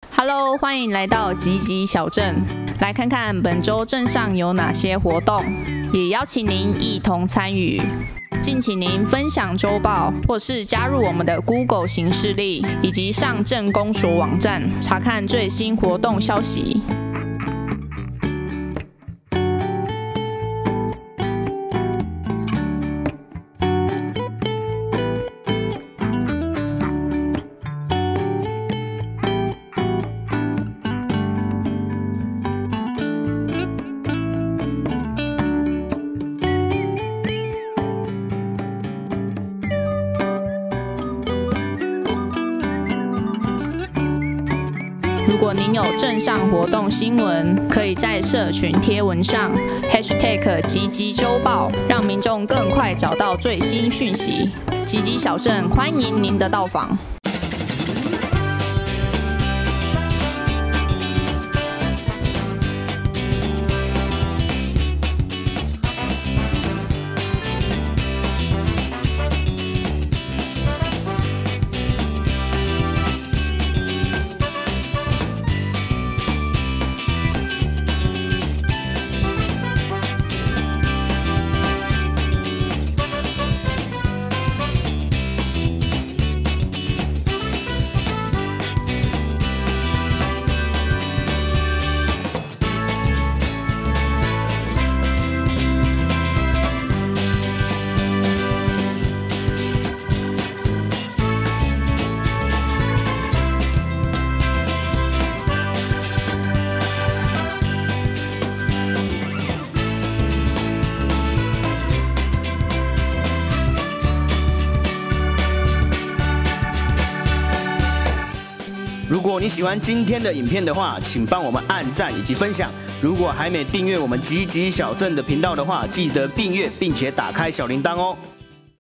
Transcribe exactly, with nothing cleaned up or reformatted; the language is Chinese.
Hello， 欢迎来到吉吉小镇，来看看本周镇上有哪些活动，也邀请您一同参与。敬请您分享周报，或是加入我们的 Google 行事历，以及上镇公所网站查看最新活动消息。如果您有镇上活动新闻，可以在社群贴文上 hashtag 吉吉周报，让民众更快找到最新讯息。吉吉小镇欢迎您的到访。 如果你喜欢今天的影片的话，请帮我们按赞以及分享。如果还没订阅我们吉吉小镇的频道的话，记得订阅并且打开小铃铛哦。